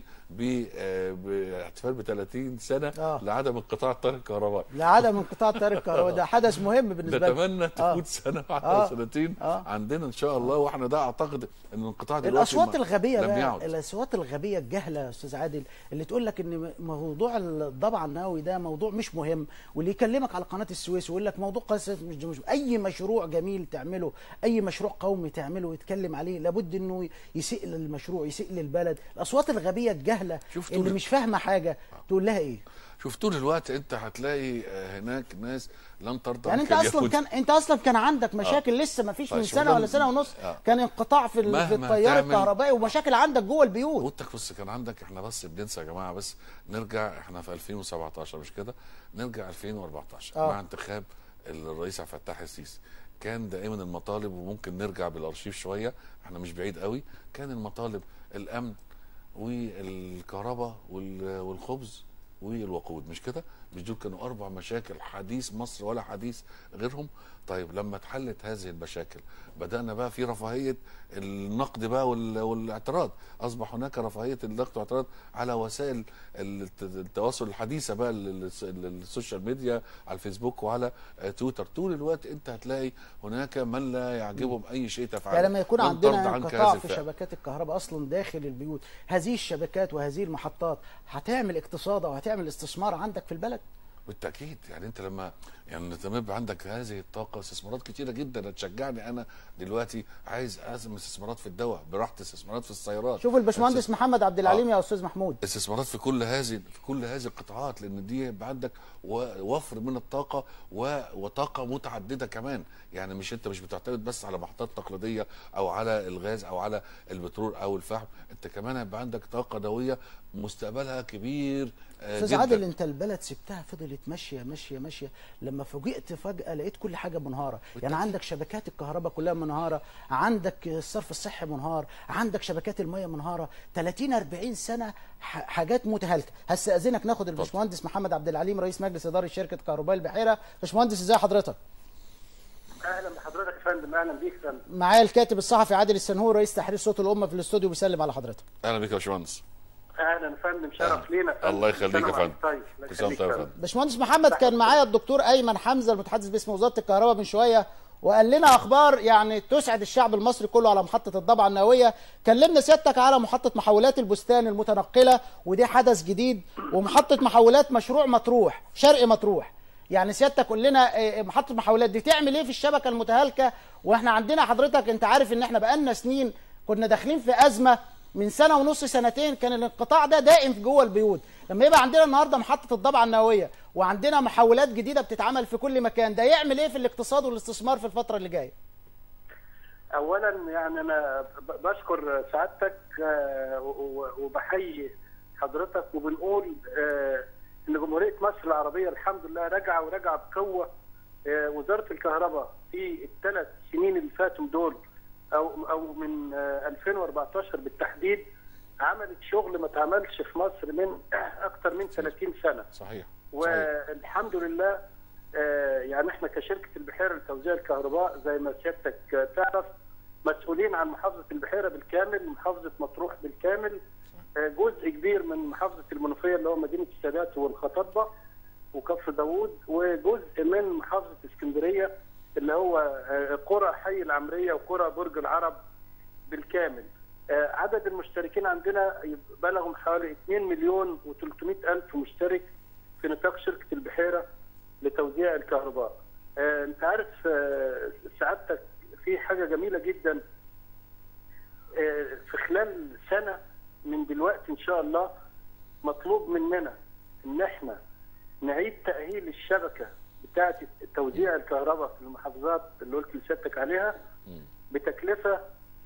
باحتفال ب ثلاثين سنه آه. لعدم انقطاع التيار الكهربائي. لعدم انقطاع التيار الكهربائي ده حدث مهم بالنسبه لنا. نتمنى تفوت آه. سنه واحده او آه. سنتين آه. عندنا ان شاء الله، واحنا ده اعتقد ان الانقطاع دلوقتي الاصوات الغبيه بقى، الاصوات الغبيه الجهله يا استاذ عادل اللي تقول لك ان موضوع الضبع النووي ده موضوع مش مهم، واللي يكلمك على قناه السويس ويقول لك موضوع قناه السويس مش, مش اي مشروع جميل تعمله، اي مشروع قومي تعمله ويتكلم عليه لابد انه يسيء للمشروع، يسيء للبلد. الاصوات الغبيه الجهله اللي مش فاهمه حاجه تقول لها ايه؟ شوف طول الوقت انت هتلاقي هناك ناس لن ترضى. يعني انت اصلا كان انت اصلا كان عندك مشاكل آه. لسه ما فيش من سنه ولا سنه ونص آه. كان انقطاع في, في التيار الكهربائي ومشاكل عندك جوه البيوت. وانتك بص كان عندك، احنا بس بننسى يا جماعه، بس نرجع احنا في ألفين وسبعتاشر مش كده؟ نرجع ألفين وأربعتاشر آه. مع انتخاب الرئيس عبد الفتاح السيسي، كان دائما المطالب، وممكن نرجع بالارشيف شويه احنا مش بعيد قوي، كان المطالب الامن والكهرباء والخبز والوقود، مش كده؟ مش دول كانوا اربع مشاكل حديث مصر ولا حديث غيرهم؟ طيب لما اتحلت هذه المشاكل بدانا بقى في رفاهيه النقد بقى والاعتراض، اصبح هناك رفاهيه النقد والاعتراض على وسائل التواصل الحديثه بقى، السوشيال ميديا، على الفيسبوك وعلى تويتر. طول الوقت انت هتلاقي هناك من لا يعجبهم اي شيء تفعله. يعني لما يكون عندنا انقطاع في شبكات الكهرباء اصلا داخل البيوت، هذه الشبكات وهذه المحطات هتعمل اقتصاد او هتعمل استثمار عندك في البلد؟ بالتاكيد. يعني انت لما يعني لما يبقى عندك هذه الطاقه، استثمارات كتيره جدا هتشجعني. انا دلوقتي عايز اعزم استثمارات في الدواء براحتي، استثمارات في السيارات. شوف الباشمهندس محمد عبد العليم آه. يا استاذ محمود، استثمارات في كل هذه في كل هذه القطاعات، لان دي يبقى عندك وفر من الطاقه وطاقه متعدده كمان. يعني مش انت مش بتعتمد بس على محطات تقليديه او على الغاز او على البترول او الفحم، انت كمان هيبقى عندك طاقه ضوئيه مستقبلها كبير استاذ عادل. انت البلد سبتها فضلت ماشيه ماشيه ماشيه، لما فوجئت فجاه لقيت كل حاجه منهاره. يعني عندك شبكات الكهرباء كلها منهاره، عندك الصرف الصحي منهار، عندك شبكات الميه منهاره، ثلاثين أربعين سنه حاجات متهالكه. هستاذنك ناخد الباشمهندس محمد عبد العليم رئيس مجلس اداره شركه كهرباء البحيره. باشمهندس ازي حضرتك؟ اهلا بحضرتك يا فندم. اهلا بيك يا فندم. معايا الكاتب الصحفي عادل السنهور رئيس تحرير صوت الامه في الاستوديو بيسلم على حضرتك. اهلا بيك يا باشمهندس. اهلا يا فندم، شرف لينا يا فندم. الله يخليك يا فندم. طيب فندم. باشمهندس محمد، كان معايا الدكتور ايمن حمزه المتحدث باسم وزاره الكهرباء من شويه، وقال لنا اخبار يعني تسعد الشعب المصري كله على محطه الضبعه النوويه. كلمنا سيادتك على محطه محولات البستان المتنقله، ودي حدث جديد، ومحطه محولات مشروع مطروح شرق مطروح. يعني سيادتك قول لنا محطه محولات دي تعمل ايه في الشبكه المتهالكه؟ واحنا عندنا حضرتك انت عارف ان احنا بقالنا سنين كنا داخلين في ازمه، من سنه ونص سنتين كان الانقطاع ده دائم في جوه البيوت. لما يبقى عندنا النهارده محطه الضبعه النوويه وعندنا محولات جديده بتتعمل في كل مكان، ده يعمل ايه في الاقتصاد والاستثمار في الفتره اللي جايه؟ اولا يعني انا بشكر سعادتك وبحيي حضرتك، وبنقول ان جمهوريه مصر العربيه الحمد لله راجعه وراجعه بقوه. وزاره الكهرباء في الثلاث سنين اللي فاتوا دول او او من ألفين وأربعتاشر بالتحديد عملت شغل ما اتعملش في مصر من اكثر من ثلاثين سنه. صحيح. والحمد لله يعني احنا كشركه البحيره لتوزيع الكهرباء زي ما سيادتك تعرف مسؤولين عن محافظه البحيره بالكامل، محافظه مطروح بالكامل، جزء كبير من محافظه المنوفيه اللي هو مدينه السادات والخطبه وكفر داوود، وجزء من محافظه اسكندريه اللي هو قرى حي العمريه وقرى برج العرب بالكامل. عدد المشتركين عندنا بلغوا حوالي اثنين مليون وثلاثمائة ألف مشترك في نطاق شركه البحيره لتوزيع الكهرباء. انت عارف سعادتك في حاجه جميله جدا، في خلال سنه من دلوقتي ان شاء الله مطلوب مننا ان احنا نعيد تاهيل الشبكه بتاعه توزيع الكهرباء في المحافظات اللي قلت لسيادتك عليها بتكلفه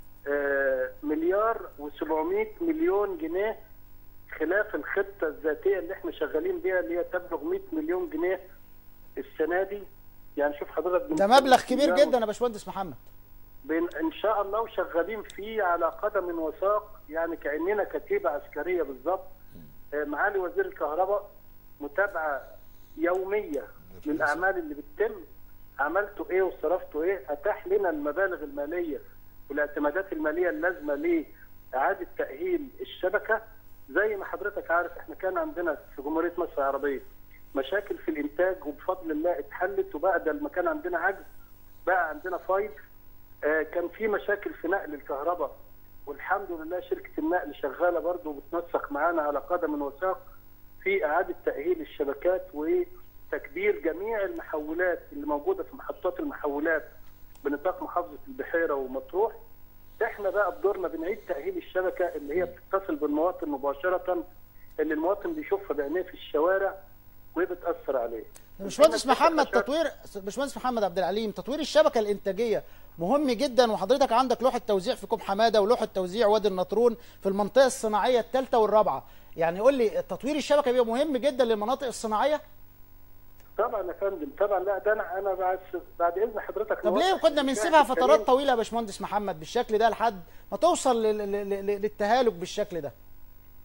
مليار وسبعمائة مليون جنيه، خلاف الخطه الذاتيه اللي احنا شغالين بيها اللي هي تبلغ مائة مليون جنيه السنه دي. يعني شوف حضرتك ده مبلغ كبير جدا يا باشمهندس محمد. ان شاء الله وشغالين فيه على قدم وساق، يعني كاننا كتيبه عسكريه بالظبط. معالي وزير الكهرباء متابعه يوميه للاعمال اللي بتتم، عملتوا ايه وصرفتوا ايه، اتاح لنا المبالغ الماليه والاعتمادات الماليه اللازمه لاعاده تاهيل الشبكه. زي ما حضرتك عارف احنا كان عندنا في جمهوريه مصر العربيه مشاكل في الانتاج، وبفضل الله اتحلت، وبقى ده لما كان عندنا عجز بقى عندنا فايض. آه كان في مشاكل في نقل الكهرباء، والحمد لله شركه النقل شغاله برضه وبتنسق معانا على قدم وساق في اعاده تاهيل الشبكات وتكبير جميع المحولات اللي موجوده في محطات المحولات بنطاق محافظه البحيره ومطروح. احنا بقى بدورنا بنعيد تاهيل الشبكه اللي هي بتتصل بالمواطن مباشره، اللي المواطن بيشوفها بعينيه في الشوارع وبتاثر عليه. باشمهندس محمد تطوير باشمهندس محمد عبد العليم، تطوير الشبكه الانتاجيه مهم جدا، وحضرتك عندك لوحه توزيع في كوم حماده ولوحه توزيع وادي النطرون في المنطقه الصناعيه الثالثه والرابعه. يعني قول لي تطوير الشبكه بيبقى مهم جدا للمناطق الصناعيه؟ طبعا يا فندم طبعا. لا ده انا انا بعد بعد اذن حضرتك. طب ليه كنا بنسيبها فترات طويله يا باشمهندس محمد بالشكل ده لحد ما توصل للتهالك بالشكل ده؟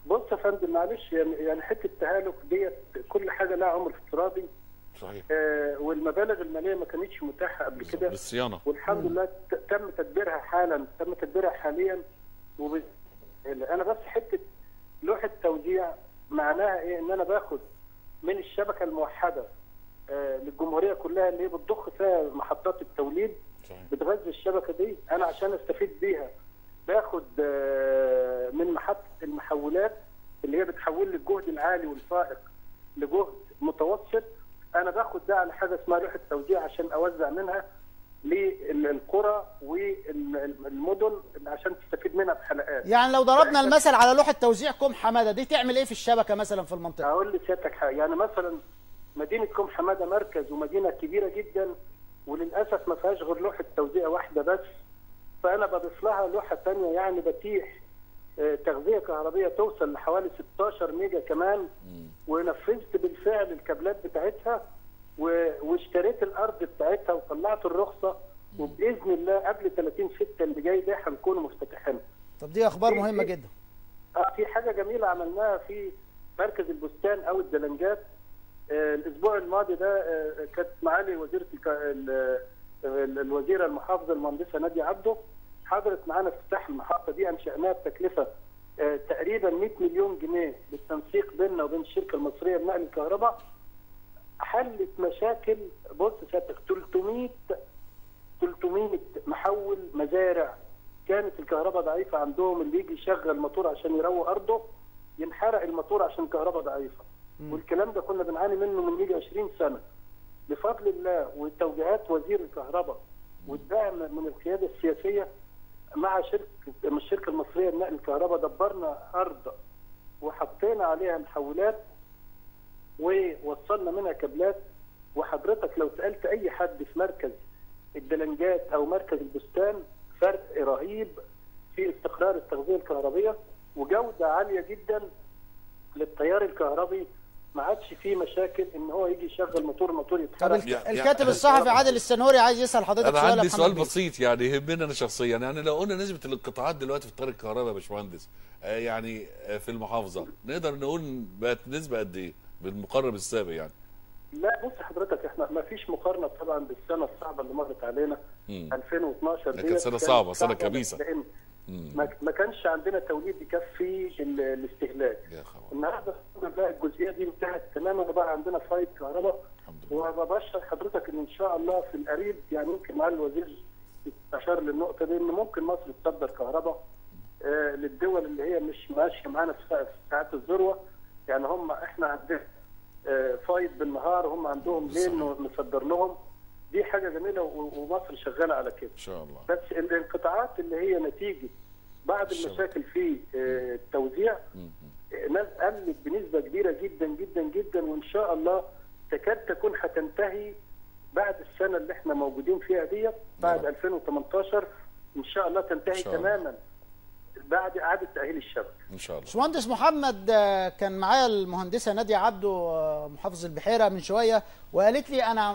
بص يا فندم معلش، يعني يعني حته التهالك ديت كل حاجه لها عمر افتراضي. صحيح. آه والمبالغ الماليه ما كانتش متاحه قبل كده بالصيانه، والحمد لله ت- تم تدبيرها حالا، تم تدبيرها حاليا. وب... انا بس حته لوحه توزيع معناها ايه؟ ان انا باخد من الشبكه الموحده آه للجمهوريه كلها اللي هي بتضخ فيها محطات التوليد. صحيح. بتغذي الشبكه دي، انا عشان استفيد بيها باخد آه من محطه المحولات اللي هي بتحول لي الجهد العالي والفائق لجهد متوسط. انا باخد ده على حاجه اسمها لوحه توزيع عشان اوزع منها للقرى والمدن عشان تستفيد منها بحلقات. يعني لو ضربنا المثل على لوحه توزيع كوم حماده دي تعمل ايه في الشبكه مثلا في المنطقه؟ هقول لسيادتك حاجه، يعني مثلا مدينه كوم حماده مركز ومدينه كبيره جدا وللاسف ما فيهاش غير لوحه توزيع واحده بس، فانا بضيف لها لوحه ثانيه، يعني بتيح تغذيه كهربيه توصل لحوالي ستاشر ميجا كمان. ونفذت بالفعل الكابلات بتاعتها واشتريت الارض بتاعتها وطلعت الرخصه، وباذن الله قبل ثلاثين ستة اللي جاي ده هنكون مفتتحين. طب دي اخبار مهمه جدا. اه في حاجه جميله عملناها في مركز البستان او الدلنجات. آه الاسبوع الماضي ده آه كانت معالي وزيره الوزيره المحافظه المهندسه ناديه عبده حضرت معانا افتتاح المحطه دي. انشأناها بتكلفه آه تقريبا مئة مليون جنيه بالتنسيق بيننا وبين الشركه المصريه لنقل الكهرباء. حلت مشاكل، بص سيادتك، ثلاثمئة ثلاثمئة محول مزارع كانت الكهرباء ضعيفه عندهم، اللي يجي يشغل موتور عشان يروق ارضه ينحرق الموتور عشان الكهرباء ضعيفه. م. والكلام ده كنا بنعاني منه من يجي عشرين سنه. بفضل الله وتوجيهات وزير الكهرباء والدعم من القياده السياسيه مع شركه من الشركه المصريه لنقل الكهرباء دبرنا ارض وحطينا عليها محولات ووصلنا منها كابلات. وحضرتك لو سالت اي حد في مركز الدلنجات او مركز البستان فرق رهيب في استقرار التغذيه الكهربيه وجوده عاليه جدا للتيار الكهربي. ما عادش فيه مشاكل ان هو يجي يشغل موتور موتور يتحرك. طب الكاتب الصحفي عادل السنوري عايز يسال حضرتك انا سؤال. عندي سؤال بسيط يعني يهمني انا شخصيا، يعني لو قلنا نسبه الانقطاعات دلوقتي في طريق الكهرباء يا باشمهندس آه يعني آه في المحافظه نقدر نقول بقت نسبه قد ايه بالمقارنه بالسابق يعني؟ لا بص حضرتك، احنا ما فيش مقارنه طبعا بالسنه الصعبه اللي مرت علينا. مم. ألفين واثناشر دي كانت سنه صعبه، سنه كبيسه، لان ما كانش عندنا توليد يكفي الاستهلاك. النهارده الحمد لله الجزئيه دي انتهت تماما وبقى عندنا فايض كهرباء. وببشر حضرتك ان ان شاء الله في القريب، يعني يمكن معالي الوزير اشار للنقطه دي، ان ممكن مصر تصدر كهرباء آه للدول اللي هي مش ماشيه معانا في ساعات الذروه. يعني هم احنا عندنا آه فايض بالنهار، هم عندهم ليل نصدر لهم. دي حاجه جميله ومصر شغاله على كده ان شاء الله. بس الانقطاعات اللي هي نتيجه بعض المشاكل في التوزيع ناس قلت بنسبه كبيره جدا جدا جدا، وان شاء الله تكاد تكون هتنتهي بعد السنه اللي احنا موجودين فيها ديت، بعد ألفين وثمانية عشر ان شاء الله تنتهي شاء الله. تماما بعد اعاده تاهيل الشبكه ان شاء الله. باشمهندس محمد، كان معايا المهندسه ناديه عبده محافظ البحيره من شويه وقالت لي انا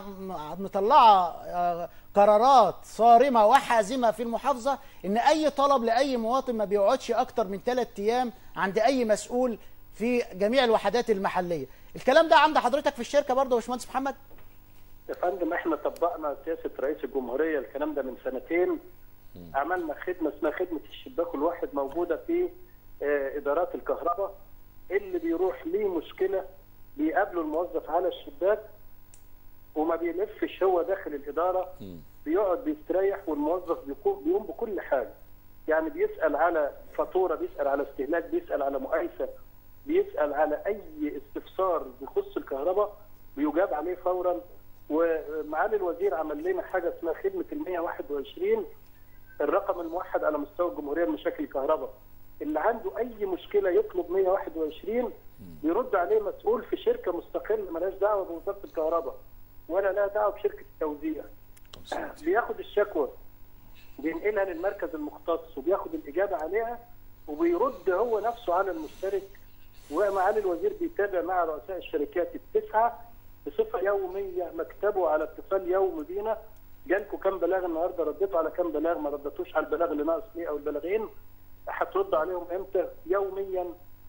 مطلعه قرارات صارمه وحازمه في المحافظه ان اي طلب لاي مواطن ما بيقعدش اكتر من ثلاث ايام عند اي مسؤول في جميع الوحدات المحليه. الكلام ده عند حضرتك في الشركه برضه يا باشمهندس محمد؟ يا فندم احنا طبقنا سياسه رئيس الجمهوريه الكلام ده من سنتين. عملنا خدمه اسمها خدمه الشباك الواحد موجوده في اه ادارات الكهرباء. اللي بيروح ليه مشكله بيقابله الموظف على الشباك وما بيلفش هو داخل الاداره، بيقعد بيستريح والموظف بيقوم بيقوم بكل حاجه. يعني بيسال على فاتوره، بيسال على استهلاك، بيسال على مقايسه، بيسال على اي استفسار بيخص الكهرباء بيجاب عليه فورا. ومعالي الوزير عمل لنا حاجه اسمها خدمه ال مئة وواحد وعشرين، الرقم الموحد على مستوى الجمهوريه لمشاكل الكهرباء. اللي عنده اي مشكله يطلب مئة وواحد وعشرين يرد عليه مسؤول في شركه مستقله مالهاش دعوه بوزاره الكهرباء ولا لها دعوه بشركه التوزيع. بياخد الشكوى بينقلها للمركز المختص وبياخد الاجابه عليها وبيرد هو نفسه على المشترك. ومعالي الوزير بيتابع مع رؤساء الشركات التسعه بصفه يوميه، مكتبه على اتصال يومي بينا. جالكم كام بلاغ النهارده؟ رديتوا على كام بلاغ؟ ما ردتوش على البلاغ اللي ناقص ليه او البلاغين؟ هتردوا عليهم امتى؟ يوميا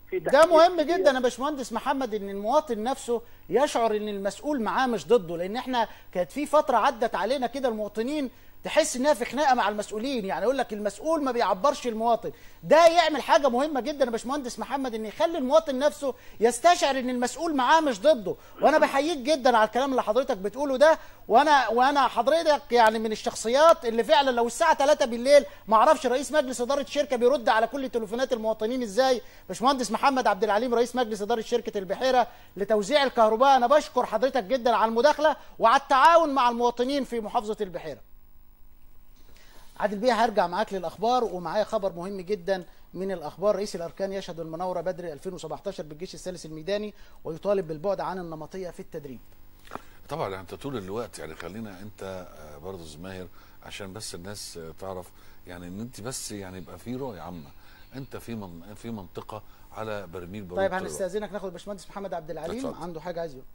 في ده مهم جدا يا باشمهندس محمد، ان المواطن نفسه يشعر ان المسؤول معاه مش ضده، لان احنا كانت في فتره عدت علينا كده المواطنين تحس انها في خناقه مع المسؤولين، يعني يقول لك المسؤول ما بيعبرش المواطن. ده يعمل حاجه مهمه جدا يا باشمهندس محمد، ان يخلي المواطن نفسه يستشعر ان المسؤول معاه مش ضده. وانا بحييك جدا على الكلام اللي حضرتك بتقوله ده، وانا وانا حضرتك يعني من الشخصيات اللي فعلا لو الساعه ثلاثة بالليل ما اعرفش رئيس مجلس اداره شركه بيرد على كل تليفونات المواطنين ازاي. باشمهندس محمد عبد العليم رئيس مجلس اداره شركه البحيره لتوزيع الكهرباء، انا بشكر حضرتك جدا على المداخله وعلى التعاون مع المواطنين في محافظه البحيره. عادل بيه، هرجع معاك للاخبار، ومعايا خبر مهم جدا من الاخبار. رئيس الاركان يشهد المناوره بدر ألفين وسبعتاشر بالجيش الثالث الميداني ويطالب بالبعد عن النمطيه في التدريب. طبعا انت طول الوقت يعني خلينا انت برضه زماهر عشان بس الناس تعرف يعني ان انت بس يعني يبقى في رؤيه عامه. انت في من في منطقه على برميل بارود. طيب هنستاذنك ناخد الباشمهندس محمد عبد العليم، اتفضل. عنده حاجه عايز يقول.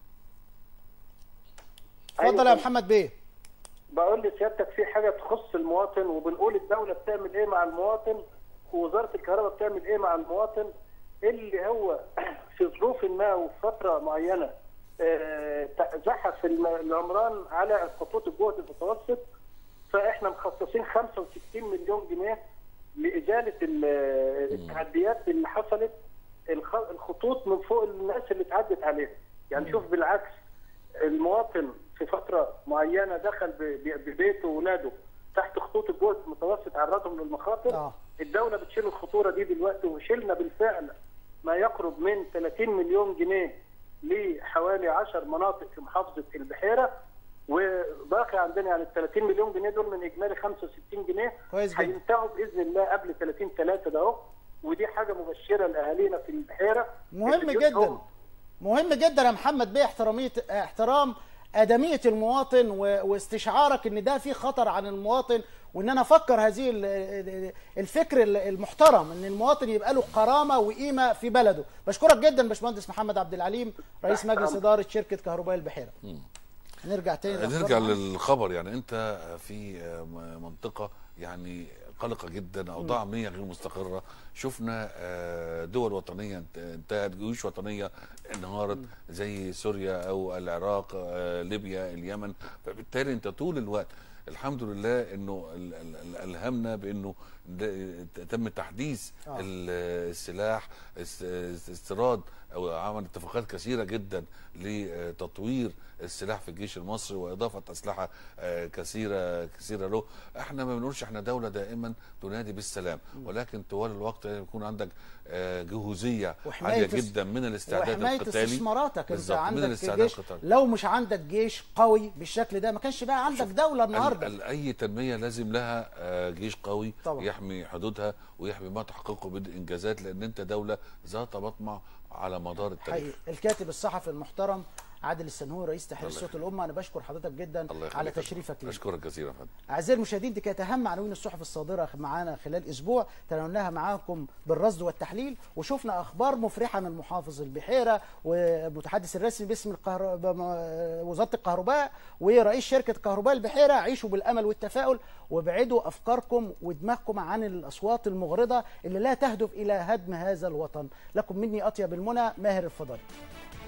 اتفضل يا محمد بيه. بقول لسيادتك في حاجه تخص المواطن، وبنقول الدوله بتعمل ايه مع المواطن ووزاره الكهرباء بتعمل ايه مع المواطن اللي هو في ظروف ما وفي فتره معينه آه، زحف العمران على خطوط الجهد المتوسط. فاحنا مخصصين خمسة وستين مليون جنيه لازاله التعديات اللي حصلت الخطوط من فوق الناس اللي اتعدت عليها. يعني شوف بالعكس، المواطن في فتره معينه دخل ببيته واولاده تحت خطوط الجهد المتوسط، عرضهم للمخاطر. آه. الدوله بتشيل الخطوره دي دلوقتي، وشيلنا بالفعل ما يقرب من ثلاثين مليون جنيه لحوالي عشر مناطق في محافظه البحيره، وباقي عندنا يعني ال ثلاثين مليون جنيه دول من اجمالي خمسة وستين جنيه كويس جدا. هينتهوا باذن الله قبل ثلاثين ثلاثة ده اهو، ودي حاجه مبشره لاهالينا في البحيره. مهم جدا مهم جدا يا محمد بيه احتراميه احترام ادميه المواطن واستشعارك ان ده في خطر عن المواطن، وان انا افكر هذه الفكر المحترم ان المواطن يبقى له كرامه وقيمه في بلده. بشكرك جدا باشمهندس محمد عبد العليم رئيس مجلس اداره شركه كهرباء البحيره. نرجع تاني نرجع للخبر. يعني انت في منطقه يعني قلقه جدا، اوضاع امنيه غير مستقره، شفنا دول وطنيه انتهت، جيوش وطنيه انهارت زي سوريا او العراق، ليبيا، اليمن. فبالتالي انت طول الوقت الحمد لله انه الهمنا بانه تم تحديث آه. السلاح، استيراد او عمل اتفاقات كثيره جدا لتطوير السلاح في الجيش المصري واضافه اسلحه كثيره كثيره له. احنا ما بنقولش احنا دوله دائما تنادي بالسلام، ولكن طوال الوقت يكون عندك جهوزيه عاليه جدا من الاستعداد القتالي وحمايه استثماراتك. انت عندك جيش، لو مش عندك جيش قوي بالشكل ده ما كانش بقى عندك دوله النهارده. اي تنميه لازم لها جيش قوي طبعا. يحمي حدودها ويحمي ما تحققه بالانجازات، لان انت دوله ذات مطمع على مدار التاريخ. حقيقي. الكاتب الصحفي المحترم عادل السنهوري رئيس تحرير صوت الامه، انا بشكر حضرتك جدا على تشريفك لي. اشكرك جزيلا يا فندم. اعزائي المشاهدين، دي كانت اهم عناوين الصحف الصادره معانا خلال اسبوع تناولناها معاكم بالرصد والتحليل، وشفنا اخبار مفرحه من محافظ البحيره والمتحدث الرسمي باسم الكهرباء وزاره الكهرباء ورئيس شركه كهرباء البحيره. عيشوا بالامل والتفاؤل وابعدوا افكاركم ودماغكم عن الاصوات المغرضه اللي لا تهدف الى هدم هذا الوطن. لكم مني اطيب المنى، ماهر الفضائي.